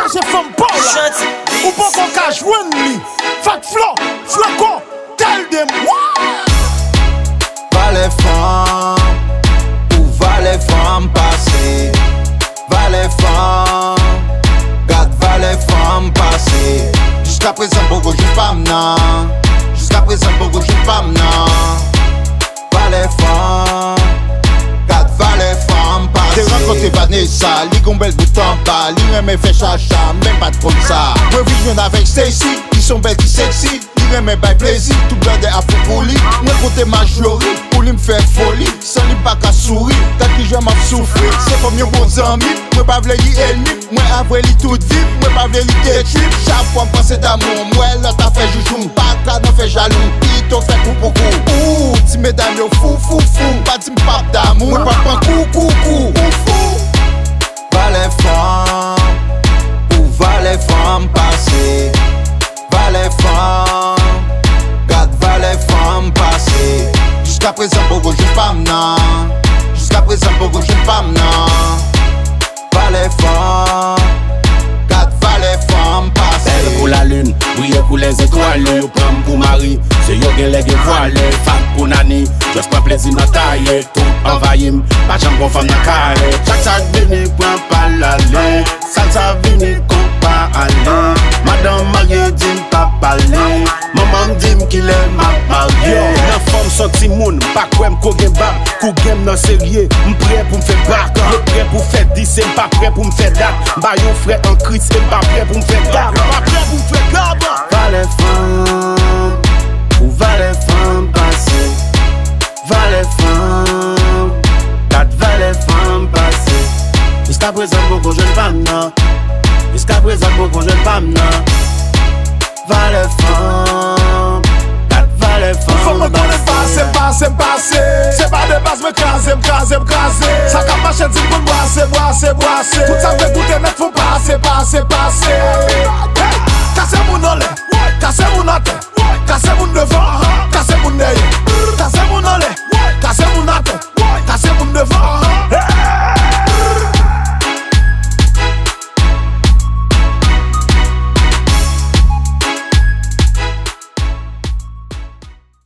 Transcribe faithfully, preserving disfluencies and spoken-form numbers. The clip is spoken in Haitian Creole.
Pase Fanm Paula. Ou pas qu'on cache Wenli. Phat Records, tell them what? Valè Fanm, ou Valè Fanm Pase. Valè Fanm, garde Valè Fanm Pase. Jusqu'à présent, beaucoup je pas m'nan. Jusqu'à présent, beaucoup je pas m'nan. Valè Fanm, garde Valè Fanm Pase. T'es rencontré Vanessa, li gon bel bout en bas. Li remè fait chacha, même pas de comme ça. Moi vision avec Stacy, qui sont belles, qui sexy. Li remè bay plaisir, tout blende a fait pour lui. Moi côté majori, pour lui me faire folie. Sans lui pas qu'à sourire, quand il joue m'a souffrir. C'est comme yon bon ami, moi pas vle li ennemi. Moi avre li tout vite, moi pas vle li détruire. Chaque fois pense d'amour, moi l'autre a fait joujou. Pas qu'à n'en fait jaloux, il t'en fait coup pour coup. Ouh, ti mesdames yo fou fou fou. Pas ti m'pape d'amour, moi pas prend coup coup coup. Valè Fanm, ou Valè Fanm Pase. Valè Fanm, garde Valè Fanm Pase. Jusqu'à présent, beaucoup je pas m'nan. Jusqu'à présent, beaucoup je pas m'nan. Valè Fanm, garde Valè Fanm Pase. Belle pour la lune, brille pour les étoiles. Yo prend pour mari, c'est yo gen les voiles. Fat pour nani, juste pas plaisir dans taille. Tout envahim, pas j'en bon femme dans caille. Chaque sac vini, prend pas l'aller. Salsa vini, qu'on pas aller. Madame mariée dit pas parler. Maman dit qu'il est ma mariée. La femme sorti moun, pas quoi m'ko gen bab. Kou gen nan sérieux, m'prêt pour m'faire bac. M'prêt pour faire dix, m'pas prêt pour m'faire date. Bah yon frère en Christ, m'pas prêt pour m'faire date. Pas prêt pour m'faire date. Valè Fanm, ou Valè Fanm Pase. Valè Fanm, garde Valè Fanm Pase. Jusqu'à présent, beaucoup je ne pas m'nan. Jusqu'à présent, beaucoup je ne pas m'nan. Valè Fanm, garde Valè Fanm Faut me donner Pase, Pase, Pase. C'est pas de base, me crase, me crase, me crase. Ça cap marcher, dit pour me brasser, brasser, brasser. Tout ça fait goûter, mais faut passer, passer, passer.